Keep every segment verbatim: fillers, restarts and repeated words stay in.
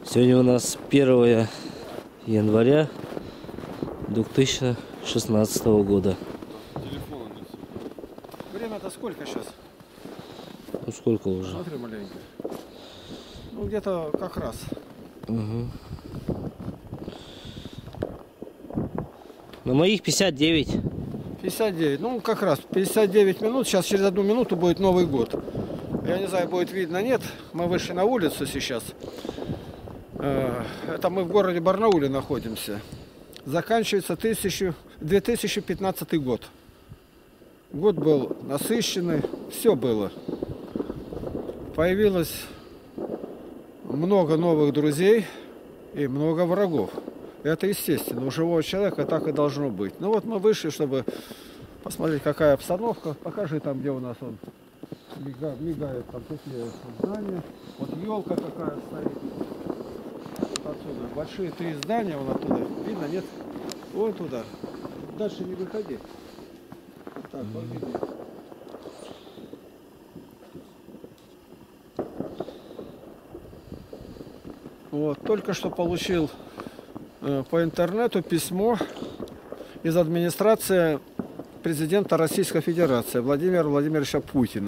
Сегодня у нас первое января две тысячи шестнадцатого года. Телефона нет. Время-то сколько сейчас? Ну сколько уже? Смотри маленько. Ну где-то как раз. Угу. На моих пятьдесят девять. пятьдесят девять. Ну как раз пятьдесят девять минут. Сейчас через одну минуту будет Новый год. Я не знаю, будет видно, нет. Мы вышли на улицу сейчас. Это мы в городе Барнауле находимся. Заканчивается две тысячи пятнадцатый год. Год был насыщенный, все было. Появилось много новых друзей и много врагов. Это естественно, у живого человека так и должно быть. Ну вот мы вышли, чтобы посмотреть, какая обстановка. Покажи там, где у нас он мигает, мигает там такие здания. Вот елка какая стоит. Отсюда большие три здания, вон оттуда. Видно, нет? Вон туда. Дальше не выходи. Так, вот видно. Вот, только что получил э, по интернету письмо из администрации президента Российской Федерации Владимира Владимировича Путина.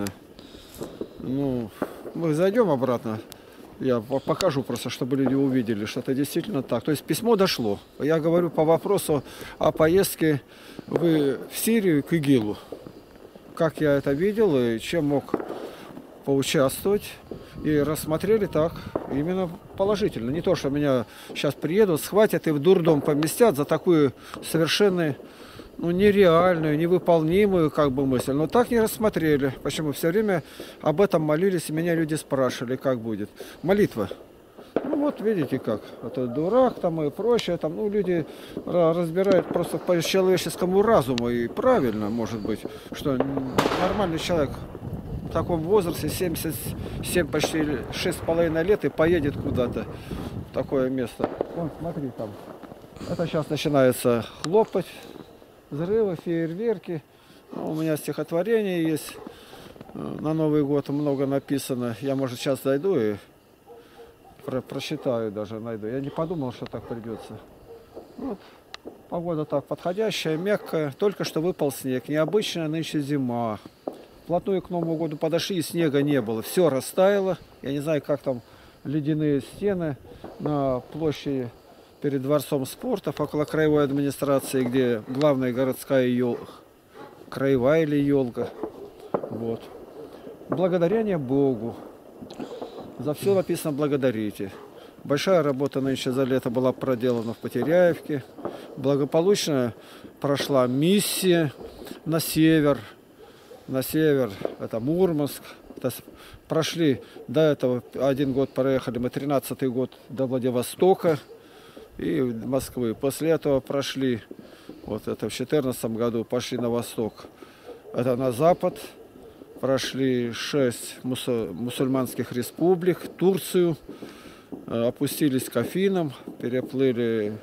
Ну, мы зайдем обратно. Я покажу просто, чтобы люди увидели, что это действительно так. То есть письмо дошло. Я говорю по вопросу о поездке в Сирию к ИГИЛу. Как я это видел и чем мог поучаствовать. И рассмотрели так, именно положительно. Не то, что меня сейчас приедут, схватят и в дурдом поместят за такую совершенно ну, нереальную, невыполнимую как бы мысль. Но так не рассмотрели. Почему? Все время об этом молились, и меня люди спрашивали, как будет. Молитва. Ну вот видите как. Это дурак там и прочее. Там, ну, люди разбирают просто по человеческому разуму. И правильно, может быть, что нормальный человек в таком возрасте, семьдесят семь, почти шесть с половиной лет, и поедет куда-то в такое место. Вон, смотри там. Это сейчас начинается хлопать. Взрывы, фейерверки. Ну, у меня стихотворение есть. На Новый год много написано. Я, может, сейчас зайду и про прочитаю даже, найду. Я не подумал, что так придется. Вот. Погода так подходящая, мягкая. Только что выпал снег. Необычная нынче зима. Вплотную к Новому году подошли, и снега не было. Все растаяло. Я не знаю, как там ледяные стены на площади перед Дворцом спорта, около краевой администрации, где главная городская елка, краевая или елка. Вот. Благодарение Богу. За все написано благодарите. Большая работа нынче за лето была проделана в Потеряевке. Благополучно прошла миссия на север. На север, это Мурманск. Это прошли до этого один год проехали, мы тринадцатый год до Владивостока и Москвы. После этого прошли, вот это в четырнадцатом году, пошли на восток. Это на запад. Прошли шесть мусульманских республик, Турцию. Опустились к Афинам, переплыли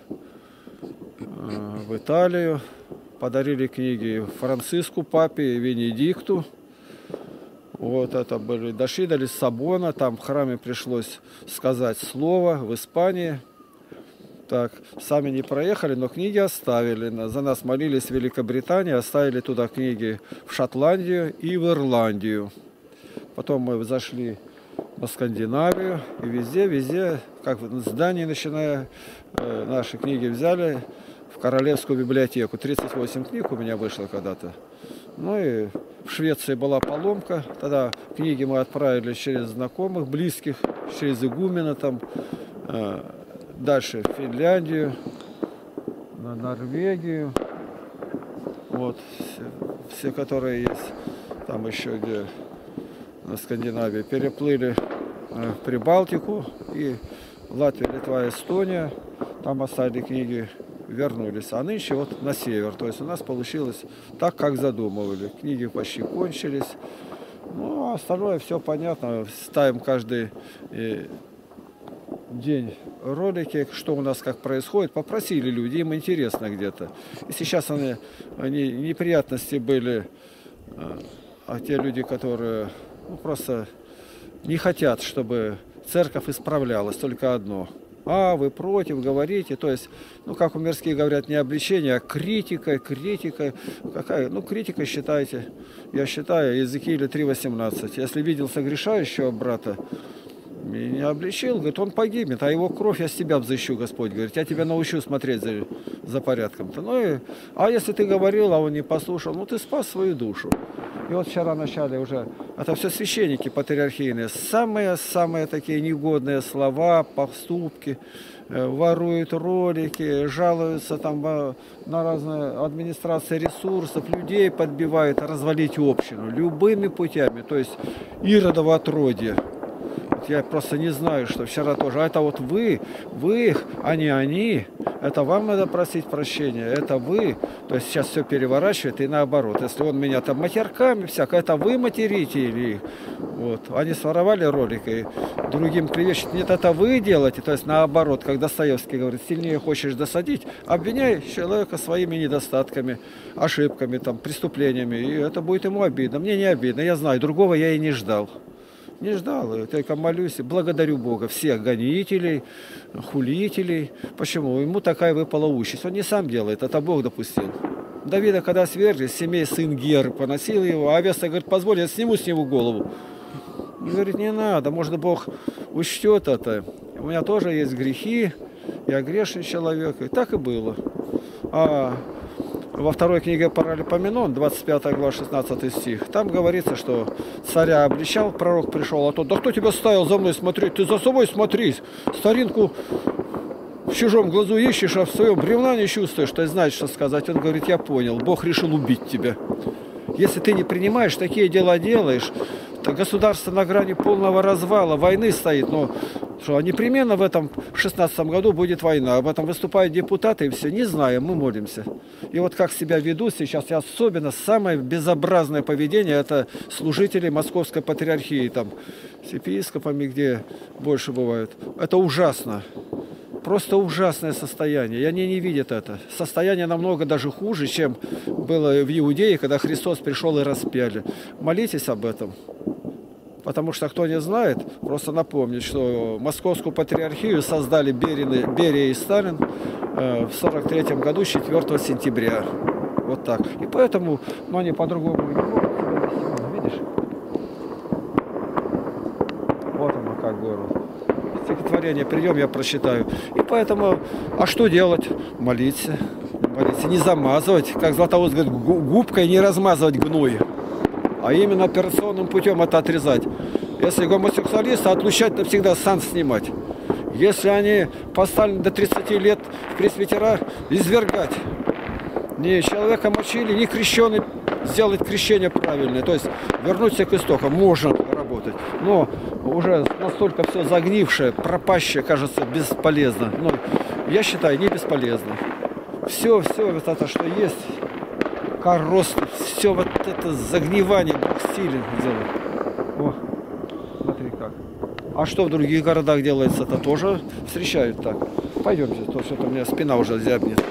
в Италию. Подарили книги Франциску, папе и Венедикту. Вот это были. Дошли до Лиссабона, там в храме пришлось сказать слово в Испании. Так, сами не проехали, но книги оставили. За нас молились в Великобритании, оставили туда книги в Шотландию и в Ирландию. Потом мы зашли на Скандинавию и везде, везде, как в здании, начиная, наши книги взяли в Королевскую библиотеку. тридцать восемь книг у меня вышло когда-то. Ну и в Швеции была поломка. Тогда книги мы отправили через знакомых, близких, через игумена там. Дальше в Финляндию, на Норвегию, вот, все, все, которые есть, там еще где на Скандинавии, переплыли в Прибалтику и Латвия, Литва, Эстония, там оставили книги, вернулись, а нынче вот на север, то есть у нас получилось так, как задумывали, книги почти кончились, ну, а остальное все понятно, ставим каждый день ролики, что у нас как происходит, попросили люди, им интересно где-то. И сейчас они, они неприятности были, а те люди, которые ну, просто не хотят, чтобы церковь исправлялась, только одно. А, вы против, говорите, то есть, ну, как у мирские говорят, не обличение, а критика, критика. Какая? Ну, критика считайте. Я считаю, Иезекииля три восемнадцать. Если видел согрешающего брата, и не обличил, говорит, он погибнет, а его кровь я с тебя взыщу, Господь говорит, я тебя научу смотреть за, за порядком-то. Ну и, а если ты говорил, а он не послушал, ну ты спас свою душу. И вот вчера начали уже, это все священники патриархийные, самые-самые такие негодные слова, поступки, воруют ролики, жалуются там на разные администрации ресурсов, людей подбивают развалить общину любыми путями, то есть иродово отродье. Я просто не знаю, что вчера тоже. А это вот вы, вы, а не они. Это вам надо просить прощения. Это вы. То есть сейчас все переворачивает и наоборот. Если он меня там матерками всяко, это вы материте или вот. Они своровали ролик и другим клевещут. Нет, это вы делаете. То есть наоборот, как Достоевский говорит, сильнее хочешь досадить, обвиняй человека своими недостатками, ошибками, там, преступлениями. И это будет ему обидно. Мне не обидно. Я знаю, другого я и не ждал. Не ждал, я только молюсь, благодарю Бога, всех гонителей, хулителей. Почему? Ему такая выпала участь. Он не сам делает, это Бог допустил. Давида, когда свергли, с семей сын Гер поносил его, а Авеса говорит, позволь, я сниму с него голову. Он говорит, не надо, может Бог учтет это. У меня тоже есть грехи, я грешный человек. И так и было. А во второй книге Паралипоменон, двадцать пятая глава, шестнадцатый стих, там говорится, что царя обличал, пророк пришел, а тот, да кто тебя ставил за мной смотреть? Ты за собой смотри, старинку в чужом глазу ищешь, а в своем бревна не чувствуешь, ты знаешь, что сказать. Он говорит, я понял, Бог решил убить тебя. Если ты не принимаешь, такие дела делаешь, то государство на грани полного развала, войны стоит, но что, непременно в этом шестнадцатом году будет война. Об этом выступают депутаты, и все, не знаем, мы молимся. И вот как себя ведут сейчас, и особенно самое безобразное поведение, это служители Московской патриархии, там, с епископами, где больше бывают. Это ужасно. Просто ужасное состояние. И они не видят это. Состояние намного даже хуже, чем было в Иудее, когда Христос пришел и распяли. Молитесь об этом. Потому что, кто не знает, просто напомнить, что Московскую патриархию создали Берия, Берия и Сталин в сорок третьем году, четвёртого сентября. Вот так. И поэтому, ну, они по-другому не могут себя вести. Видишь? Вот оно как город. Стихотворение придем, я прочитаю. И поэтому, а что делать? Молиться. Молиться. Не замазывать, как Златоуст говорит, губкой не размазывать гной. А именно операционным путем это отрезать. Если гомосексуалиста отлучать, навсегда сан снимать. Если они поставлены до тридцати лет в пресвитера, извергать. Не человека мочили, не крещеный, сделать крещение правильное. То есть вернуться к истокам. Можно работать. Но уже настолько все загнившее, пропащее, кажется, бесполезно. Ну, я считаю, не бесполезно. Все, все вот это, что есть, корост, все вот это загнивание, Бог стилен делает. О, смотри как. А что в других городах делается, это тоже встречают так. Пойдемте, то что-то у меня спина уже зябнет.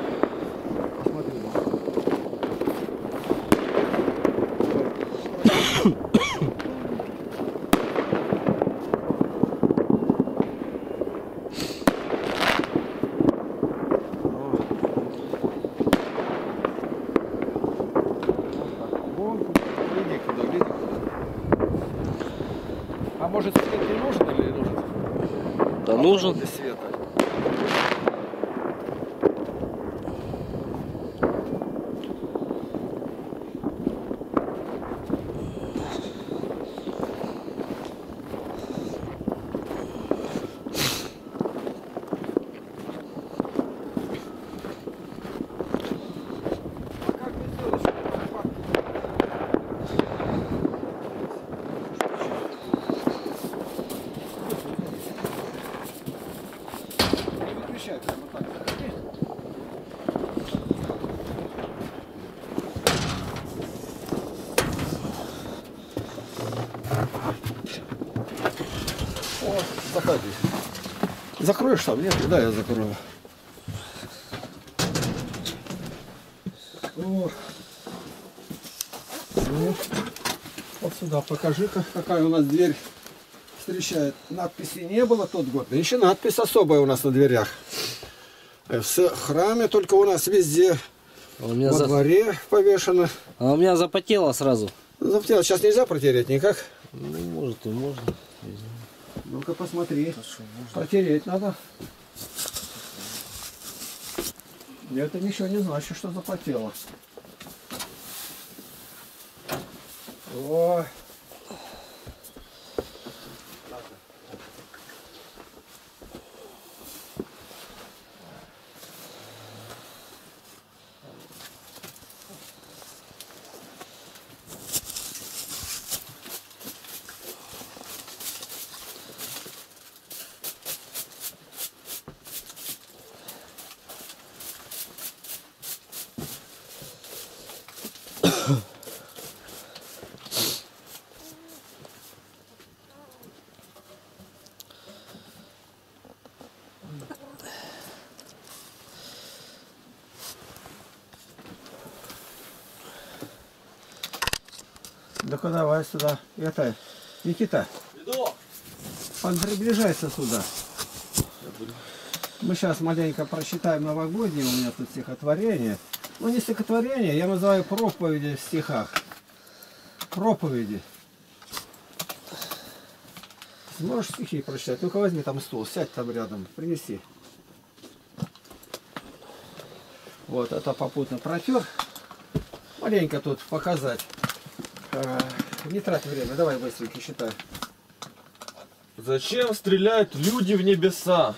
А может, свет не нужен или нужен? Да нужен. Без света. О, заходи. Закроешь там? Нет? Да, я закрою. О. Вот сюда покажи-ка, какая у нас дверь встречает. Надписи не было тот год. Да еще надпись особая у нас на дверях. В храме только у нас везде. А у меня во за... дворе повешено. А у меня запотело сразу. Запотело. Сейчас нельзя протереть никак. Ну, может и можно. Ну-ка посмотри. Протереть надо. Это ничего не значит, что запотело. О. Ну-ка давай сюда. Это, Никита, он приближается сюда. Мы сейчас маленько прочитаем новогодние, у меня тут стихотворение. Ну не стихотворение, я называю проповеди в стихах. Проповеди. Сможешь стихи прочитать? Ну-ка возьми там стул, сядь там рядом, принеси. Вот, это попутно протер. Маленько тут показать. Не трать время, давай быстренько считай. Зачем стреляют люди в небеса?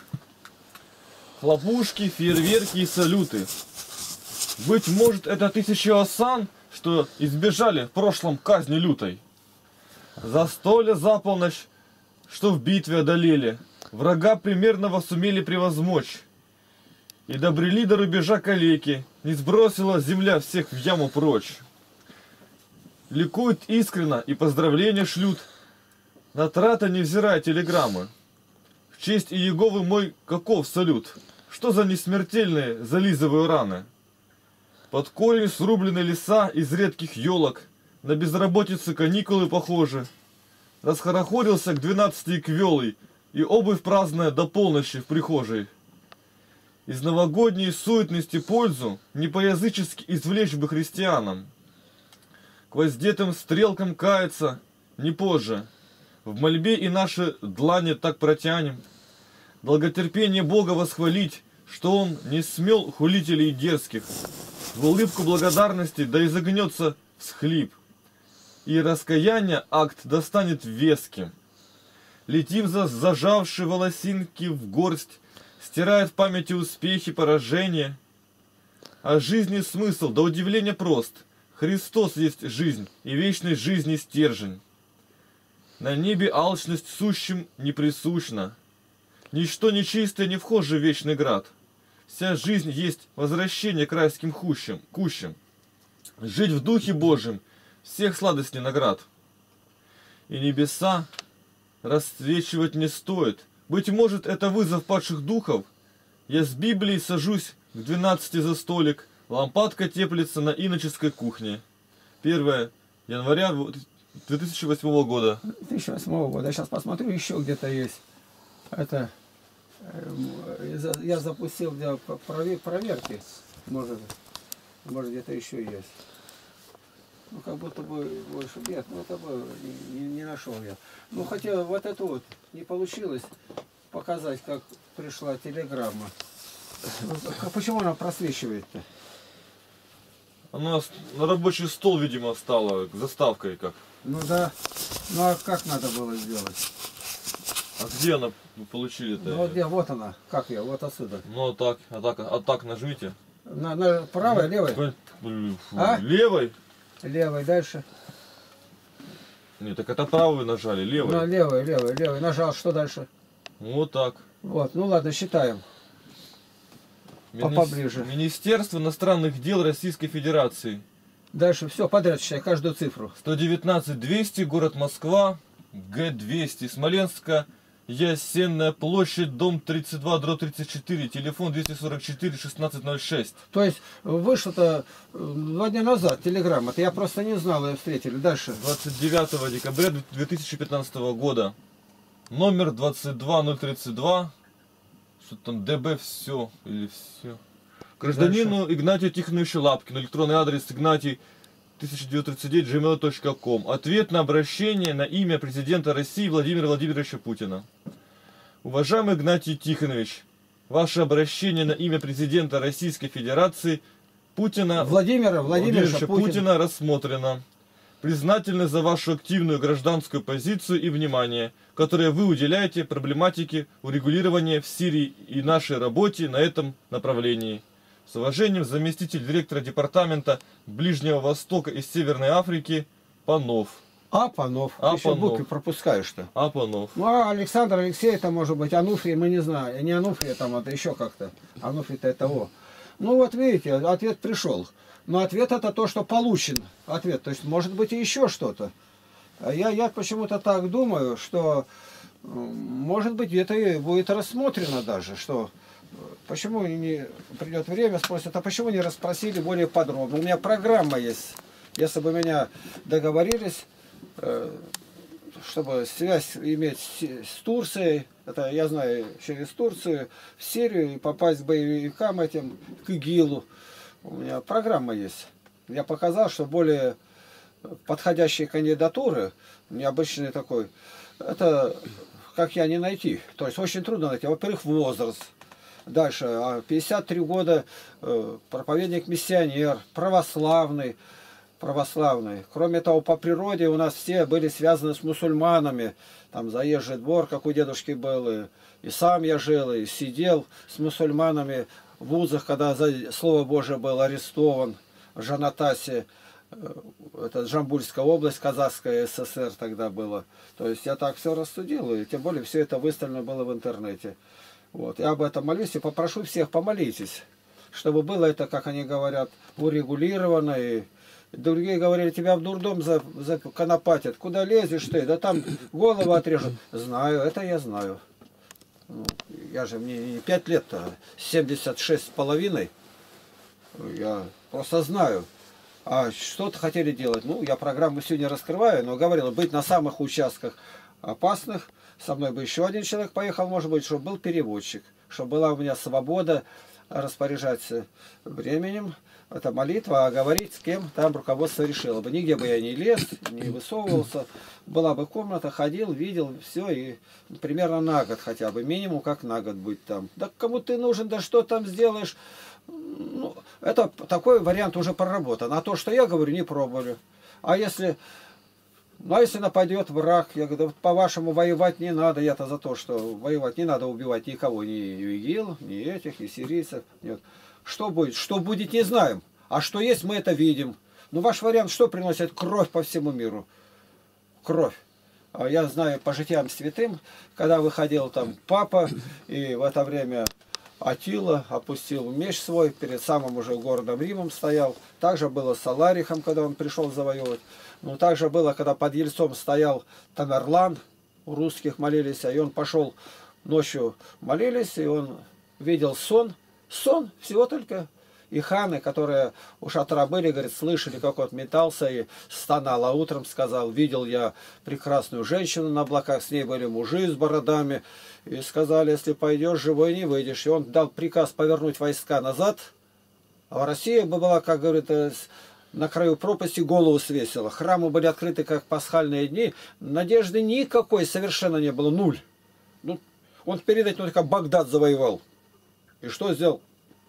Хлопушки, фейерверки и салюты. Быть может, это тысячи осан, что избежали в прошлом казни лютой. Застолье за полночь, что в битве одолели, врага примерного сумели превозмочь. И добрели до рубежа калеки, не сбросила земля всех в яму прочь. Ликуют искренно и поздравления шлют. На трата невзирая телеграммы. В честь Иеговы мой каков салют? Что за несмертельные зализываю раны? Под корень срублены леса из редких елок. На безработице каникулы похожи. Расхорохорился к двенадцати квелой, и обувь праздная до полночи в прихожей. Из новогодней суетности пользу не по-язычески извлечь бы христианам. К воздетым стрелкам каяться не позже. В мольбе и наши длани так протянем. Долготерпение Бога восхвалить, что Он не смел хулителей дерзких. В улыбку благодарности да изогнется всхлип. И раскаяние акт достанет веским. Летим за зажавшие волосинки в горсть, стирает в памяти успехи, поражения. А жизни смысл до удивления прост. Христос есть жизнь, и вечной жизни стержень. На небе алчность сущим не присущна. Ничто нечистое не вхоже в вечный град. Вся жизнь есть возвращение к райским хущам, кущам. Жить в Духе Божьем всех сладостей наград. И небеса расцвечивать не стоит. Быть может, это вызов падших духов. Я с Библией сажусь к двенадцати за столик. Лампадка теплится на иноческой кухне. первое января две тысячи восьмого года. две тысячи восьмого года. Я сейчас посмотрю, еще где-то есть. Это я запустил для проверки. Может, может где-то еще есть. Ну, как будто бы больше нет, но это бы не, не нашел я. Ну, хотя вот это вот не получилось показать, как пришла телеграмма. Почему она просвечивает-то? Она на рабочий стол, видимо, стала заставкой как. Ну да. Ну а как надо было сделать? А где она получили-то? Ну, вот где, вот она. Как я? Вот отсюда. Ну а так, а так, а так нажмите. На, на правой, левой? А? Левой? Левой, дальше. Нет, так это правой нажали, левой. Ну, левой, левой, левой. Нажал, что дальше? Вот так. Вот, ну ладно, считаем. Мини... Поближе. Министерство иностранных дел Российской Федерации. Дальше все подряд считай, каждую цифру. сто девятнадцать двести, город Москва, Г двести, Смоленска, Ясенная площадь, дом тридцать два, дробь тридцать четыре, телефон двести сорок четыре, шестнадцать ноль шесть. То есть вышло-то два дня назад телеграмма, я просто не знал, ее встретили. Дальше. двадцать девятого декабря две тысячи пятнадцатого года. номер двадцать два ноль тридцать два, что там ДБ все или все. Гражданину Дальше. Игнатию Тихоновичу Лапкину, электронный адрес Игнатий тысяча девятьсот тридцать девять джи мейл точка ком. Ответ на обращение на имя президента России Владимира Владимировича Путина. Уважаемый Игнатий Тихонович, ваше обращение на имя президента Российской Федерации Путина Владимира Владимировича Путина, Путина рассмотрено. Признательны за вашу активную гражданскую позицию и внимание, которое вы уделяете проблематике урегулирования в Сирии и нашей работе на этом направлении. С уважением, заместитель директора департамента Ближнего Востока и Северной Африки Панов. А, Панов. А, Еще Панов. буквы пропускаешь-то. А, Панов. Ну, а Александр, Алексей, это может быть Ануфрий, мы не знаем. Не Ануфрий, там это еще как-то. Ануфрий-то это о. Ну, вот видите, ответ пришел. Но ответ это то, что получен. Ответ. То есть, может быть, и еще что-то. Я, я почему-то так думаю, что, может быть, где-то и будет рассмотрено даже, что... Почему не придет время, спросят, а почему не расспросили более подробно? У меня программа есть. Если бы меня договорились, чтобы связь иметь с Турцией, это я знаю, через Турцию, в Сирию, и попасть к боевикам этим, к ИГИЛу. У меня программа есть. Я показал, что более подходящие кандидатуры, необычный такой, это как я не найти. То есть очень трудно найти. Во-первых, возраст. Дальше, пятьдесят три года, проповедник-миссионер, православный, православный. Кроме того, по природе у нас все были связаны с мусульманами. Там заезжий двор, как у дедушки был, и, и сам я жил, и сидел с мусульманами в вузах, когда за Слово Божие был арестован в Жанатасе. Это Жамбульская область, Казахская ССР тогда было. То есть я так все рассудил, и тем более все это выставлено было в интернете. Вот. Я об этом молюсь и попрошу всех, помолитесь, чтобы было это, как они говорят, урегулировано. И другие говорили, тебя в дурдом законопатят. Куда лезешь ты? Да там голову отрежут. Знаю, это я знаю. Ну, я же, мне не пять лет-то, семьдесят шесть с половиной. Я просто знаю. А что-то хотели делать. Ну, я программу сегодня раскрываю, но говорил, быть на самых участках опасных. Со мной бы еще один человек поехал, может быть, чтобы был переводчик, чтобы была у меня свобода распоряжаться временем. Это молитва, а говорить с кем там руководство решило бы. Нигде бы я не лез, не высовывался. Была бы комната, ходил, видел, все, и примерно на год хотя бы, минимум как на год быть там. Да кому ты нужен, да что там сделаешь? Ну, это такой вариант уже проработан. А то, что я говорю, не пробовали. А если... Ну, а если нападет враг, я говорю, по-вашему, воевать не надо. Я-то за то, что воевать не надо, убивать никого, ни ИГИЛ, ни этих, ни сирийцев. Нет. Что будет? Что будет, не знаем. А что есть, мы это видим. Ну, ваш вариант, что приносит? Кровь по всему миру. Кровь. А я знаю по житиям святым, когда выходил там папа, и в это время Атила опустил меч свой, перед самым уже городом Римом стоял. Также было с Аларихом, когда он пришел завоевывать. Ну, также было, когда под Ельцом стоял Тамерлан, у русских молились, и он пошел ночью молились, и он видел сон. Сон всего только. И ханы, которые у шатра были, говорит, слышали, как он метался и стонал. А утром сказал, видел я прекрасную женщину на облаках, с ней были мужи с бородами. И сказали, если пойдешь, живой не выйдешь. И он дал приказ повернуть войска назад. А Россия бы была, как говорит, на краю пропасти, голову свесила. Храмы были открыты, как пасхальные дни. Надежды никакой совершенно не было. Нуль. Ну, он перед этим только Багдад завоевал. И что сделал?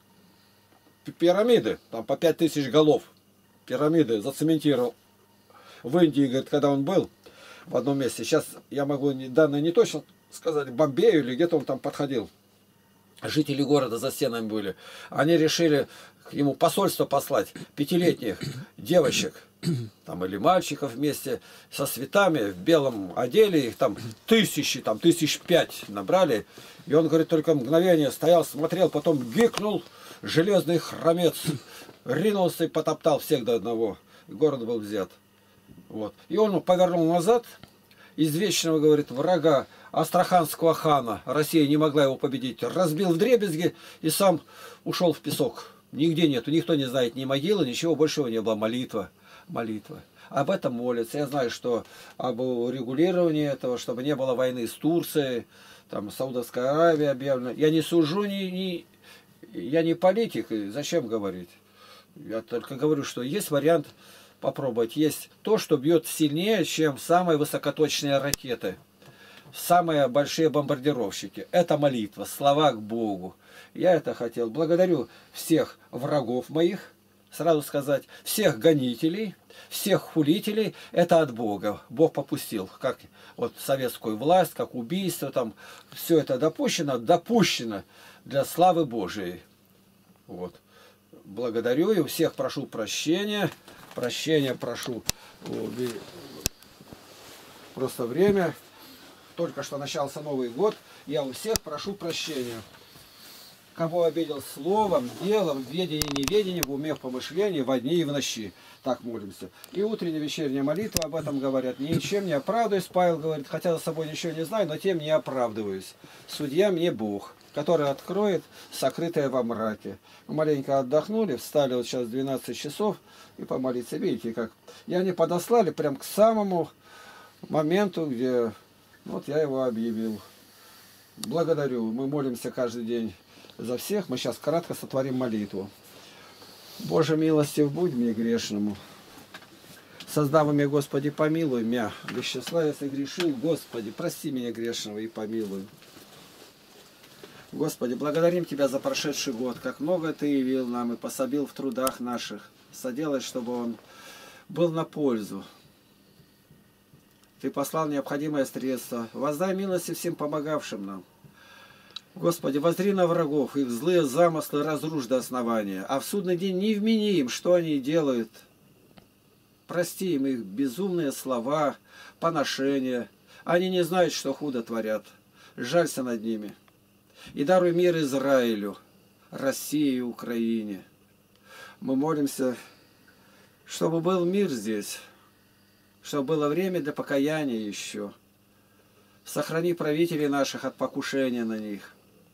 Пирамиды. Там по пять тысяч голов. Пирамиды зацементировал. В Индии, говорит, когда он был в одном месте. Сейчас я могу данные не точно сказать. Бомбею или где-то он там подходил. Жители города за стенами были. Они решили к нему посольство послать пятилетних девочек, там или мальчиков вместе со цветами в белом оделе, их там тысячи, там тысяч пять набрали. И он, говорит, только мгновение стоял, смотрел, потом гикнул, железный хромец, ринулся и потоптал всех до одного. И город был взят. Вот. И он повернул назад, из вечного, говорит, врага Астраханского хана, Россия не могла его победить, разбил вдребезги и сам ушел в песок. Нигде нету, никто не знает ни могилы, ничего большего не было. Молитва, молитва. об этом молятся. Я знаю, что об урегулировании этого, чтобы не было войны с Турцией, там, Саудовская Аравия объявлена. Я не сужу, не, не, я не политик, и зачем говорить? Я только говорю, что есть вариант попробовать. Есть то, что бьет сильнее, чем самые высокоточные ракеты, самые большие бомбардировщики. Это молитва, слова к Богу. Я это хотел. Благодарю всех врагов моих, сразу сказать, всех гонителей, всех хулителей. Это от Бога. Бог попустил. Как вот советскую власть, как убийство, там все это допущено, допущено для славы Божией. Вот. Благодарю и у всех прошу прощения. Прощения прошу. Просто время. Только что начался Новый год. Я у всех прошу прощения. Кого обидел словом, делом, в ведении, неведении, в уме, в помышлении, во дни и в ночи. Так молимся. И утренняя, вечерняя молитва об этом говорят. Ничем не оправдываюсь, Павел говорит, хотя за собой ничего не знаю, но тем не оправдываюсь. Судья мне Бог, который откроет сокрытое во мраке. Мы маленько отдохнули, встали вот сейчас двенадцать часов и помолиться. Видите, как? И они подослали прям к самому моменту, где вот я его объявил. Благодарю. Мы молимся каждый день за всех. Мы сейчас кратко сотворим молитву. Боже, милостив будь мне грешному. Создав меня, Господи, помилуй меня. Без числа, если грешил, Господи, прости меня грешного и помилуй. Господи, благодарим Тебя за прошедший год, как много Ты явил нам и пособил в трудах наших. Соделай, чтобы он был на пользу. Ты послал необходимое средство. Воздай милости всем помогавшим нам. Господи, воззри на врагов, их злые замыслы разрушь до основания, а в судный день не вмени им, что они делают. Прости им их безумные слова, поношения. Они не знают, что худо творят. Жалься над ними. И даруй мир Израилю, России и Украине. Мы молимся, чтобы был мир здесь, чтобы было время для покаяния еще. Сохрани правителей наших от покушения на них.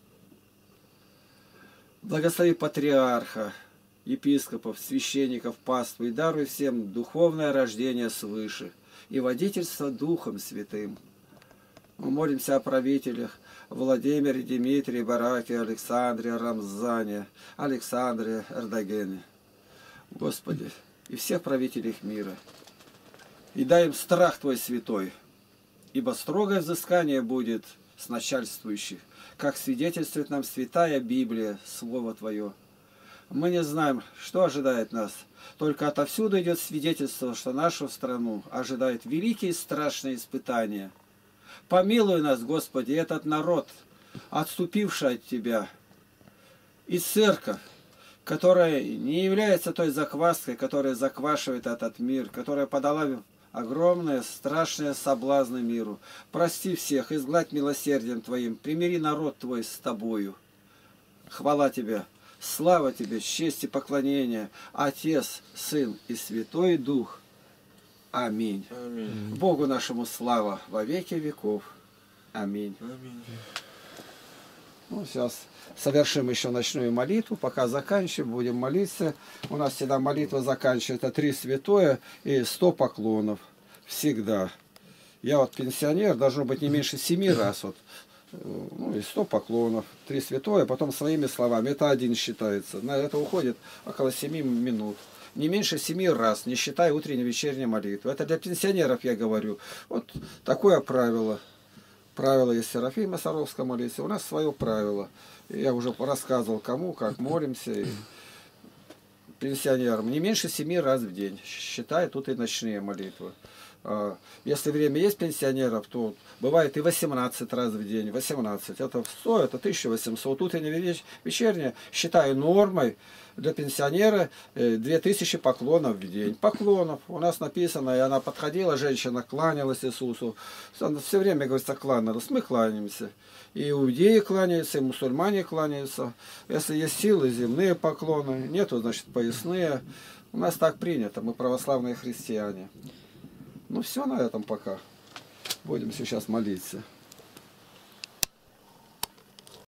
Благослови патриарха, епископов, священников, паству и даруй всем духовное рождение свыше и водительство Духом Святым. Мы молимся о правителях Владимире, Дмитрии, Бараке, Александре, Рамзане, Александре, Эрдогене. Господи, и всех правителей мира. И дай им страх Твой святой, ибо строгое взыскание будет с начальствующих, как свидетельствует нам святая Библия, Слово Твое. Мы не знаем, что ожидает нас, только отовсюду идет свидетельство, что нашу страну ожидают великие и страшные испытания. Помилуй нас, Господи, этот народ, отступивший от Тебя, и церковь, которая не является той закваской, которая заквашивает этот мир, которая подала огромные, страшные соблазны миру. Прости всех, изгладь милосердием Твоим, примири народ Твой с Тобою. Хвала Тебе, слава Тебе, честь и поклонение, Отец, Сын и Святой Дух. Аминь. Аминь. Богу нашему слава во веки веков. Аминь. Аминь. Ну, сейчас совершим еще ночную молитву. Пока заканчиваем, будем молиться. У нас всегда молитва заканчивается три святое и сто поклонов. Всегда. Я вот пенсионер, должно быть не меньше семи раз. Вот. Ну и сто поклонов. Три святое, потом своими словами. Это один считается. На это уходит около семи минут. Не меньше семи раз, не считая утренней и вечерней молитвы. Это для пенсионеров я говорю. Вот такое правило. Правило есть Серафима Саровская молиться. У нас свое правило. Я уже рассказывал кому, как молимся. И пенсионерам. Не меньше семи раз в день. Считая тут и ночные молитвы. Если время есть пенсионеров, то бывает и восемнадцать раз в день. восемнадцать. Это сто, это тысяча восемьсот. Утренняя, вечерняя, считаю нормой для пенсионера две тысячи поклонов в день. Поклонов. У нас написано, и она подходила, женщина кланялась Иисусу. Она все время, говорится, кланялась. Мы кланяемся. И иудеи кланяются, и мусульмане кланяются. Если есть силы, земные поклоны. Нету, значит, поясные. У нас так принято. Мы православные христиане. Ну все на этом пока. Будем сейчас молиться.